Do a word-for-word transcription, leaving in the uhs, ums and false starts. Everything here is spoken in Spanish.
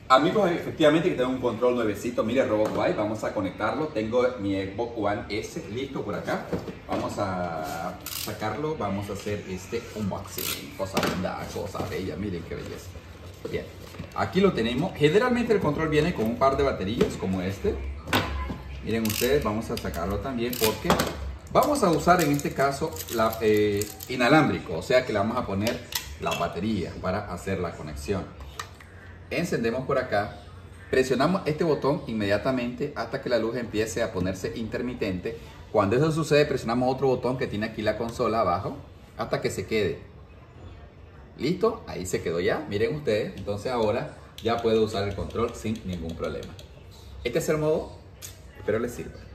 Amigos, efectivamente que tengo un control nuevecito, mire, Robot Why, vamos a conectarlo. Tengo mi Xbox One S listo por acá. Vamos a sacarlo, vamos a hacer este unboxing. Cosa linda, cosa bella, miren qué belleza. Bien, aquí lo tenemos. Generalmente el control viene con un par de baterías como este. Miren ustedes, vamos a sacarlo también porque vamos a usar en este caso la eh, inalámbrico, o sea que le vamos a poner la batería para hacer la conexión. Encendemos por acá, presionamos este botón inmediatamente hasta que la luz empiece a ponerse intermitente. Cuando eso sucede, presionamos otro botón que tiene aquí la consola abajo hasta que se quede. ¿Listo? Ahí se quedó ya, miren ustedes. Entonces ahora ya puedo usar el control sin ningún problema. Este es el modo, espero les sirva.